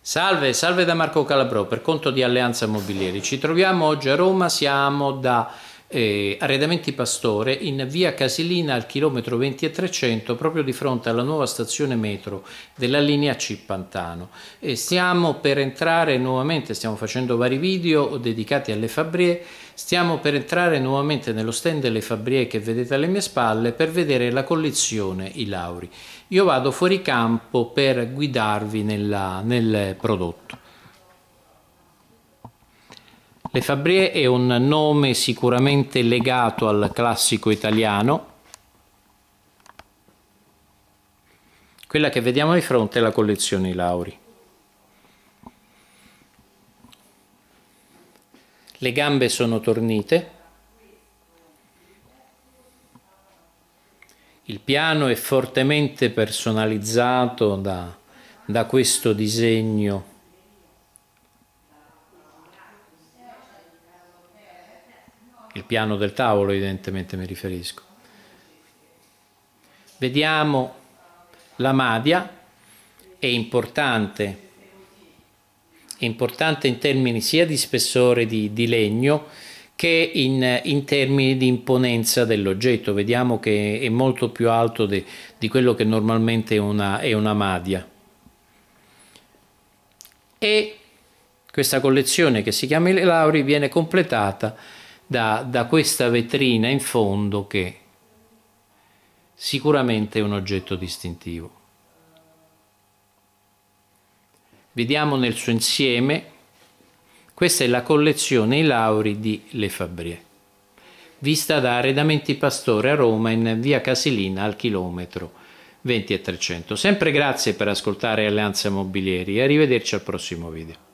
Salve, salve da Marco Calabrò per conto di Alleanza Mobilieri. Ci troviamo oggi a Roma, siamo da Arredamenti Pastore in via Casilina al chilometro 20 e 300, proprio di fronte alla nuova stazione metro della linea C Pantano. E stiamo per entrare nuovamente, stiamo facendo vari video dedicati alle Fabbrie, stiamo per entrare nuovamente nello stand delle Fabbrie che vedete alle mie spalle per vedere la collezione I Lauri. Io vado fuori campo per guidarvi nel prodotto. Le Fabbrie è un nome sicuramente legato al classico italiano. Quella che vediamo di fronte è la collezione I Lauri. Le gambe sono tornite. Il piano è fortemente personalizzato da questo disegno il piano del tavolo, evidentemente mi riferisco. Vediamo la madia, è importante in termini sia di spessore di legno che in termini di imponenza dell'oggetto. Vediamo che è molto più alto di quello che normalmente è una madia. E questa collezione, che si chiama I Lauri, viene completata da questa vetrina in fondo, che sicuramente è un oggetto distintivo. Vediamo nel suo insieme. Questa è la collezione I Lauri di Le Fabbrie, vista da Arredamenti Pastore a Roma in via Casilina al chilometro 20 e 300. Sempre grazie per ascoltare Alleanza Mobilieri e arrivederci al prossimo video.